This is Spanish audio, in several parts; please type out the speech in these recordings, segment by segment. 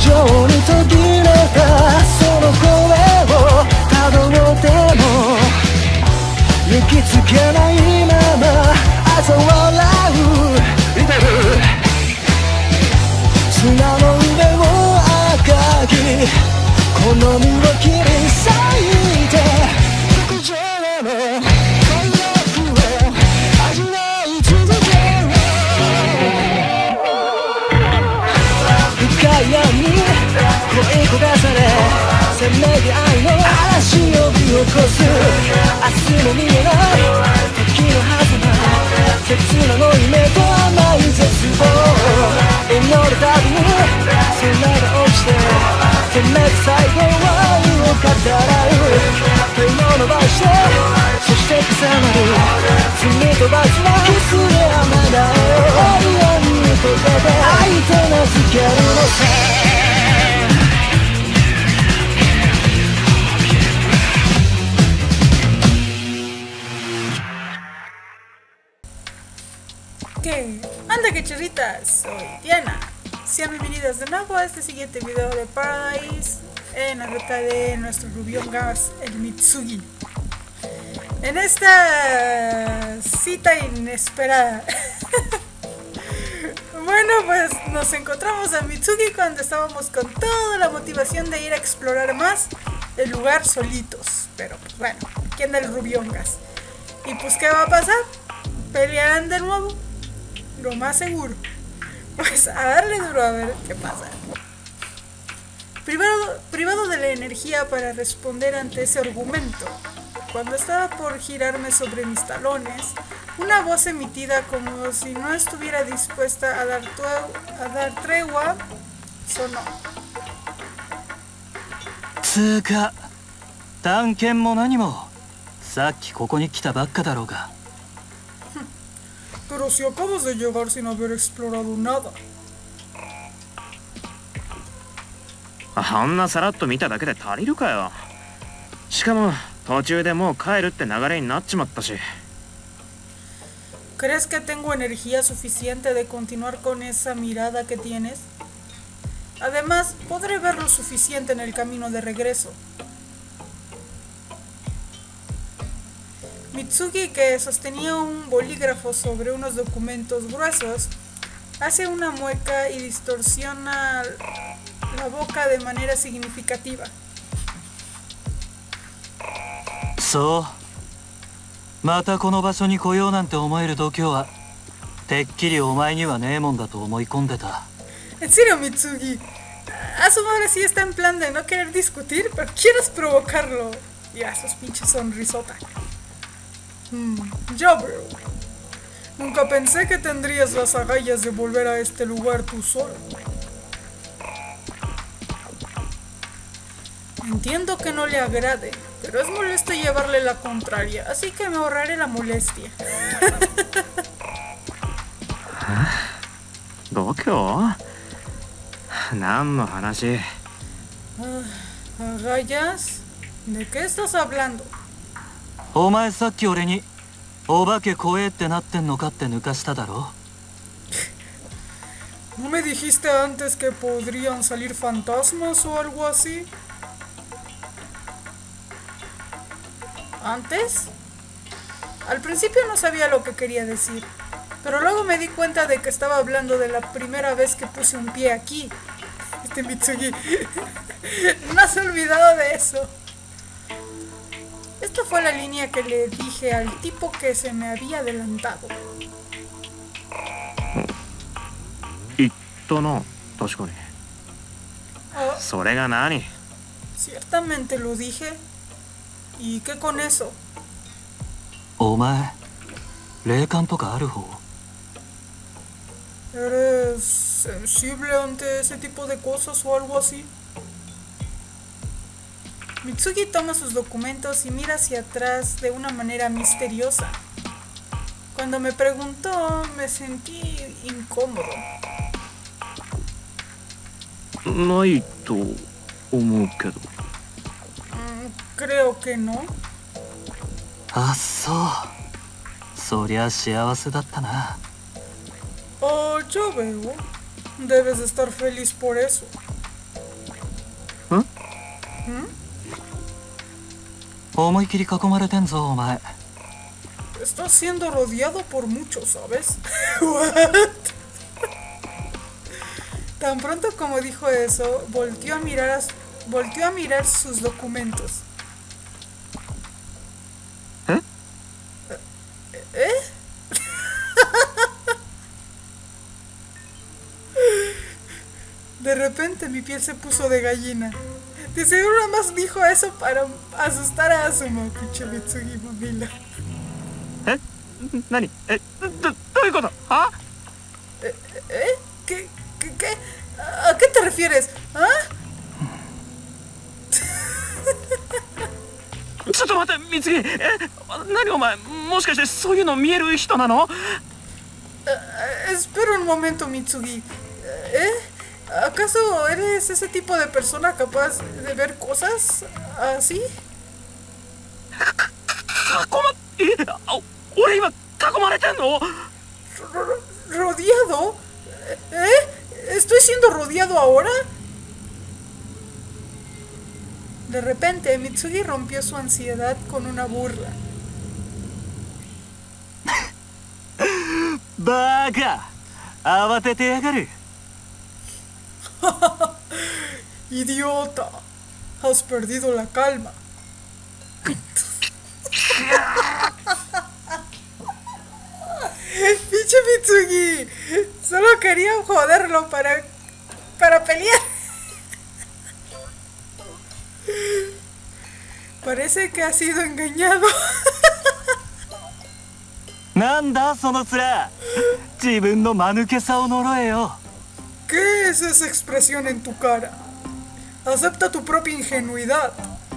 上に途切れたその声をたどっても行きつけないまま嘲笑うリベル砂の上を赤き好みを切り裂いて特上の快楽を味わい続ける深い闇に恋焦がされせめぎ合いの嵐呼び起こす明日も見えない時の狭間切なの夢と甘い絶望祈るたびに空が落ちてせめて最後は愛を語らう手を伸ばしてそして重なる罪と罰はキスで雨だよ永遠に溶けて愛と名付けるのさ ¿Qué? ¡Anda que churritas! Soy Diana. Sean bienvenidos de nuevo a este siguiente video de Paradise en la ruta de nuestro Rubión Gas, el Mitsugi. En esta cita inesperada. Bueno, pues nos encontramos a Mitsugi cuando estábamos con toda la motivación de ir a explorar más el lugar solitos. Pero pues bueno, aquí anda el Rubión Gas. Y pues ¿qué va a pasar? Pelearán de nuevo. Lo más seguro. Pues a darle duro a ver qué pasa. Privado de la energía para responder ante ese argumento, cuando estaba por girarme sobre mis talones, una voz emitida como si no estuviera dispuesta a dar tregua sonó. つうか、探検も何もさっきここに来たばっかだろうが。 Pero si acabas de llegar sin haber explorado nada. あんなさらっと見ただけで足りるかよ。しかも途中でもう帰るって流れになっちまったし。 ¿Crees que tengo energía suficiente de continuar con esa mirada que tienes? Además, podré ver lo suficiente en el camino de regreso. Mitsugi, que sostenía un bolígrafo sobre unos documentos gruesos, hace una mueca y distorsiona la boca de manera significativa. そう。またこの場所に来ようなんて思える度胸はてっきりお前にはねえもんだと思い込んでた。 En serio, Mitsugi, a su madre sí está en plan de no querer discutir, pero quieres provocarlo. Ya, esos pinches sonrisota. Ya veo. Nunca pensé que tendrías las agallas de volver a este lugar tú solo. Entiendo que no le agrade, pero es molesto llevarle la contraria, así que me ahorraré la molestia. ¿Gokyo? ¿Nan no hanashi? ¿Agallas? ¿De qué estás hablando? お前さっき俺にお化け怖えってなってんのかって抜かしただろ。 ¿No me dijiste antes que podrían salir fantasmas o algo así? ¿Antes? Al principio no sabía lo que quería decir, pero luego me di cuenta de que estaba hablando de la primera vez que puse un pie aquí. Este Mitsugi no se ha olvidado de eso. Esta fue la línea que le dije al tipo que se me había adelantado. 言ったな、確かに。それが何? Ciertamente lo dije. ¿Y qué con eso? お前、霊感とかある方? ¿Eres sensible ante ese tipo de cosas o algo así? Mitsugi toma sus documentos y mira hacia atrás de una manera misteriosa. Cuando me preguntó, me sentí incómodo. ないと思うけど。 Creo que no. あ、そう。そりゃ幸せだったな。 Oh, ya veo. Debes estar feliz por eso. 思い切り囲まれてんぞお前。 Estás siendo rodeado por muchos, ¿sabes? What? Tan pronto como dijo eso, volteó a mirar sus documentos. ¿Eh? De repente mi piel se puso de gallina. De seguro nada más dijo eso para asustar a Asuma, pinche Mitsugi Mamila. ¿Nani? ¿Doういうこと? ¿Ah? ¿Qué? ¿A qué te refieres? ¿Ah? ちょっと待って、みつぎ。何お前、もしかしてそういうの見える人なの? Espera un momento, Mitsugi. ¿Acaso eres ese tipo de persona capaz de ver cosas así? 俺今囲まれてんの? ¿Rodeado? ¿Estoy siendo rodeado ahora? De repente, Mitsugi rompió su ansiedad con una burla. ¡Baga! ¡Abáteteやがる! ¡Idiota! Has perdido la calma. ¡Pinche Mitsugi! Solo quería joderlo para pelear. Parece que ha sido engañado. ¡Nanda, sono tsura! 自分の間抜けさを呪えよ. ¿Qué es esa expresión en tu cara? Acepta tu propia ingenuidad.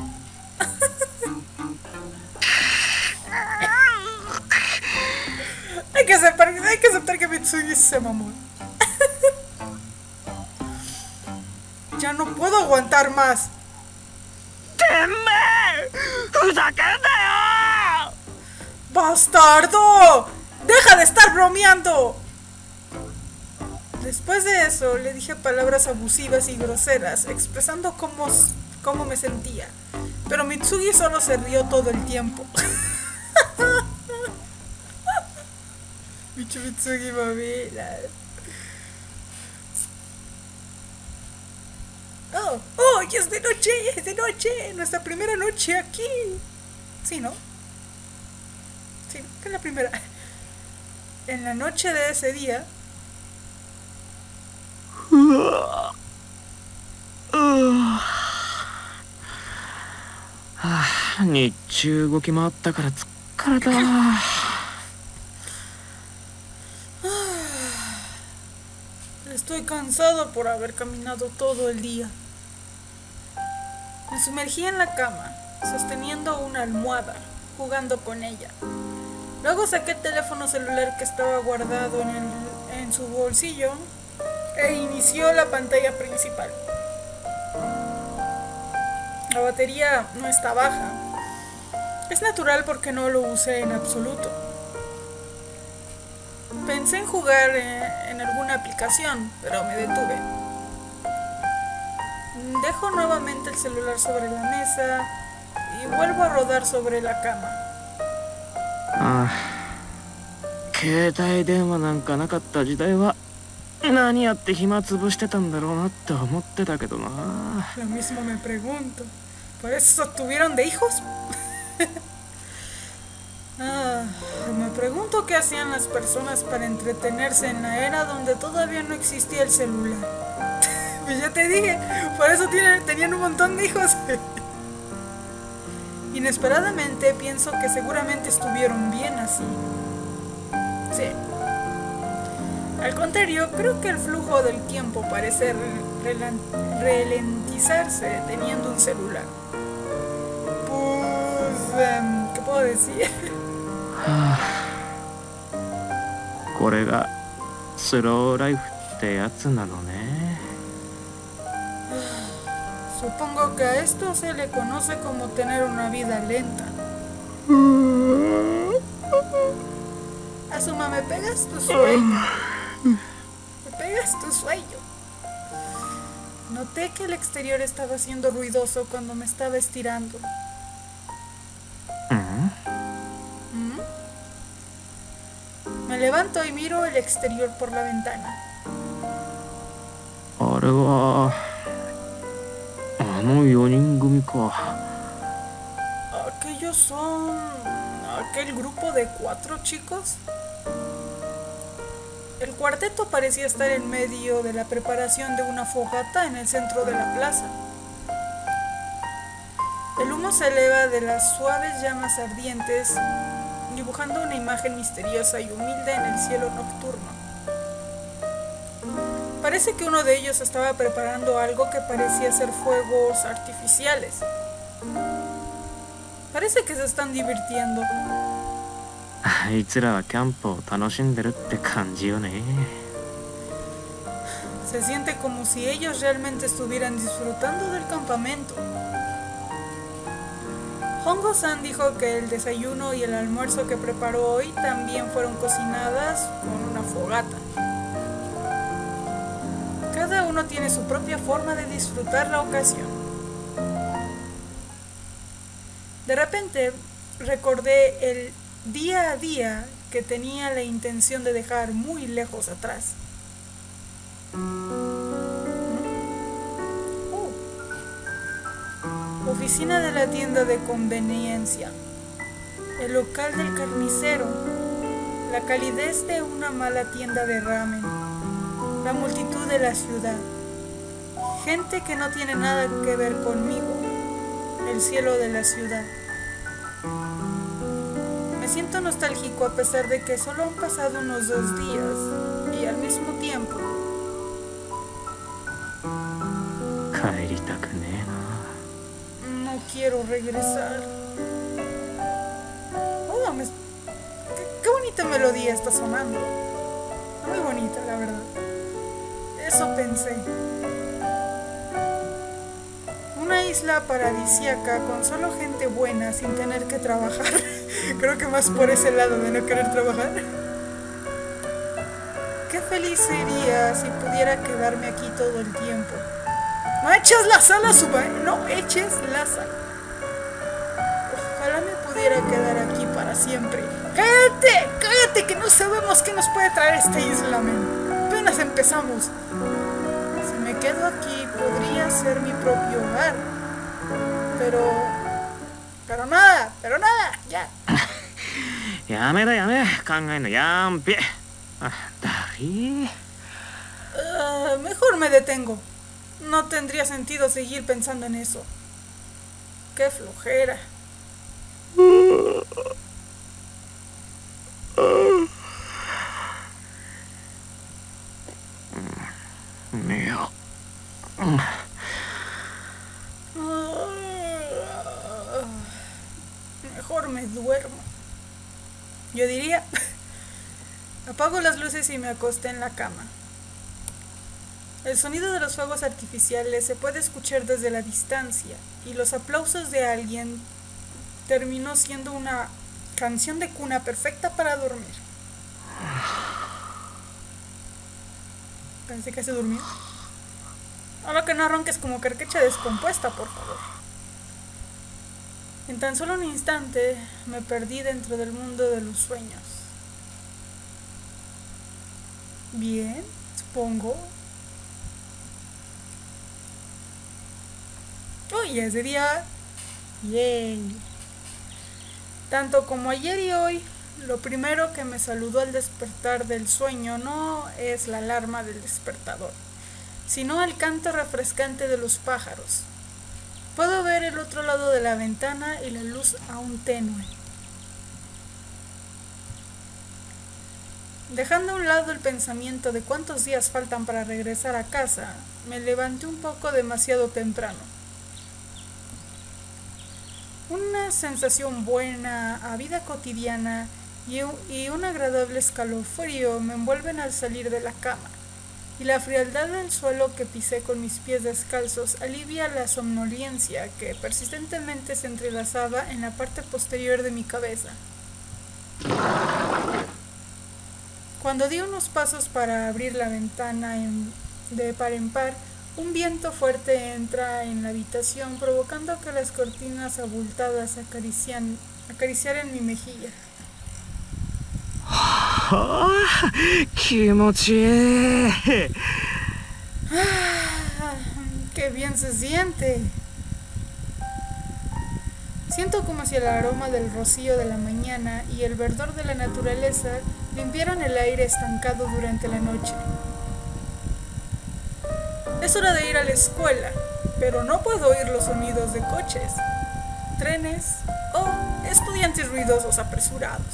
Hay que aceptar que Mitsugi se mamó. Ya no puedo aguantar más. ¡Bastardo! ¡Deja de estar bromeando! Después de eso, le dije palabras abusivas y groseras, expresando cómo me sentía. Pero Mitsugi solo se rió todo el tiempo. Bicho Mitsugi, mamila. ¡Oh! ¡Ya es de noche! ¡Ya es de noche! Nuestra primera noche aquí. ¿Sí, no? Sí, que es la primera. En la noche de ese día... 日中動き回ったから疲れた。 Estoy cansado por haber caminado todo el día. Me sumergí en la cama, sosteniendo una almohada, jugando con ella. Luego saqué el teléfono celular que estaba guardado en su bolsillo e inició la pantalla principal. La batería no está baja. Es natural porque no lo usé en absoluto. Pensé en jugar en alguna aplicación, pero me detuve. Dejo nuevamente el celular sobre la mesa y vuelvo a rodar sobre la cama. 携帯電話なんかなかった時代は何やって暇つぶしてたんだろうなって思ってたけどな。 Lo mismo me pregunto. ¿Por eso tuvieron de hijos? Me pregunto qué hacían las personas para entretenerse en la era donde todavía no existía el celular. Pues ya te dije, por eso tenían un montón de hijos. Inesperadamente pienso que seguramente estuvieron bien así. Sí. Al contrario, creo que el flujo del tiempo parece ralentizarse teniendo un celular. Pues, ¿qué puedo decir? これがスローライフってやつなのね。 Supongo que a esto se le conoce como tener una vida lenta. Asuma, ¿me pegas tu sueño? ¿Me pegas tu sueño? No Noté que el exterior estaba siendo ruidoso cuando me estaba estirando. ¿Mm? Me levanto y miro el exterior por la ventana. ¿Aquellos son aquel grupo de 4 chicos? El cuarteto parecía estar en medio de la preparación de una fogata en el centro de la plaza. El humo se eleva de las suaves llamas ardientes, dibujando una imagen misteriosa y humilde en el cielo nocturno. Parece que uno de ellos estaba preparando algo que parecía ser fuegos artificiales. Parece que se están divirtiendo. Se siente como si ellos realmente estuvieran disfrutando del campamento. Hongo-san dijo que el desayuno y el almuerzo que preparó hoy también fueron cocinadas con una fogata. Cada uno tiene su propia forma de disfrutar la ocasión. De repente recordé el día a día que tenía la intención de dejar muy lejos atrás. Oficina de la tienda de conveniencia, el local del carnicero, la calidez de una mala tienda de ramen, la multitud de la ciudad, gente que no tiene nada que ver conmigo, el cielo de la ciudad. Me siento nostálgico a pesar de que solo han pasado unos 2 días y al mismo tiempo no quiero regresar. Oh, qué bonita melodía está sonando. Muy bonita, la verdad. Eso pensé. Una isla paradisíaca con solo gente buena sin tener que trabajar. Creo que más por ese lado de no querer trabajar. Qué feliz sería si pudiera quedarme aquí todo el tiempo. No eches la sal a su baño, no eches la sal. Ojalá me pudiera quedar aquí para siempre. ¡Cállate! ¡Cállate! Que no sabemos qué nos puede traer esta isla, men. Apenas empezamos. Si me quedo aquí, podría ser mi propio hogar. Pero nada, ya. やめだやめ、考えんのやんぴ。だり。 Mejor me detengo. No tendría sentido seguir pensando en eso. Qué flojera. Mejor me duermo. Yo diría. Apago las luces y me acosté en la cama. El sonido de los fuegos artificiales se puede escuchar desde la distancia y los aplausos de alguien terminó siendo una canción de cuna perfecta para dormir. Pensé que se durmió. Ahora que no ronques como carcacha descompuesta, por favor. En tan solo un instante me perdí dentro del mundo de los sueños. Bien, supongo. Oh, ya es de día. Yay. Tanto como ayer y hoy, lo primero que me saludó al despertar del sueño no es la alarma del despertador, sino el canto refrescante de los pájaros. Puedo ver el otro lado de la ventana y la luz aún tenue. Dejando a un lado el pensamiento de cuántos días faltan para regresar a casa, me levanté un poco demasiado temprano. Una sensación buena a vida cotidiana y un agradable escalofrío me envuelven al salir de la cama, y la frialdad del suelo que pisé con mis pies descalzos alivia la somnolencia que persistentemente se entrelazaba en la parte posterior de mi cabeza. Cuando di unos pasos para abrir la ventana de par en par, Un viento fuerte entra en la habitación, provocando que las cortinas abultadas acariciaran mi mejilla. はあ、気持ちいい。 Ah, ¡qué bien se siente! Siento como si el aroma del rocío de la mañana y el verdor de la naturaleza limpiaran el aire estancado durante la noche. Es hora de ir a la escuela, pero no puedo oír los sonidos de coches, trenes o estudiantes ruidosos apresurados.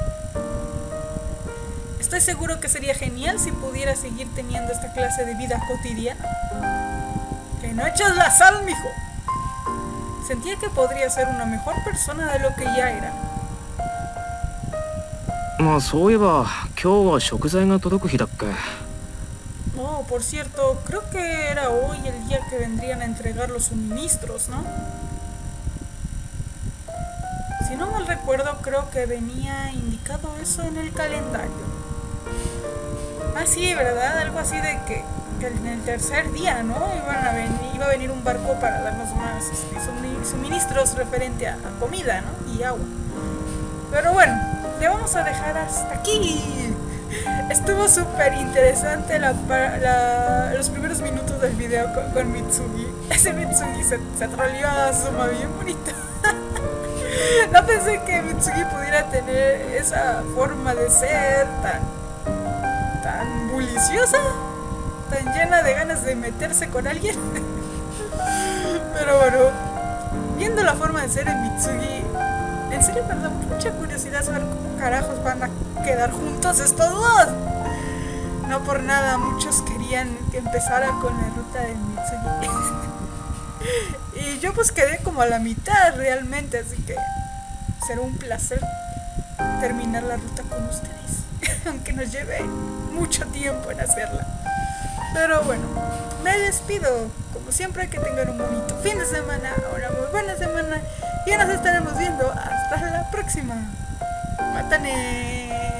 Estoy seguro que sería genial si pudiera seguir teniendo esta clase de vida cotidiana. ¡Que no eches la sal, mijo! Sentía que podría ser una mejor persona de lo que ya era. まあそういえば今日は食材が届く日だっけ。 Oh, por cierto, creo que era hoy el día que vendrían a entregar los suministros, ¿no? Si no mal recuerdo, creo que venía indicado eso en el calendario. Ah, sí, ¿verdad? Algo así de que en el tercer día, ¿no? Iba a venir un barco para darnos más suministros referente a comida, ¿no? Y agua. Pero bueno, le vamos a dejar hasta aquí. Estuvo súper interesante los primeros minutos del video con Mitsugi. Ese Mitsugi se troleó a Suma bien bonito. No pensé que Mitsugi pudiera tener esa forma de ser tan bulliciosa, tan llena de ganas de meterse con alguien. Pero bueno, viendo la forma de ser de Mitsugi, en serio me da mucha curiosidad saber cómo carajos van a quedar juntos estos dos. No por nada muchos querían que empezara con la ruta de Mitsugi. Y yo pues quedé como a la mitad realmente, así que será un placer terminar la ruta con ustedes, aunque nos lleve mucho tiempo en hacerla. Pero bueno, me despido. Como siempre, que tengan un bonito fin de semana, una muy buena semana, y nos estaremos viendo hasta la próxima. ¡Mátane!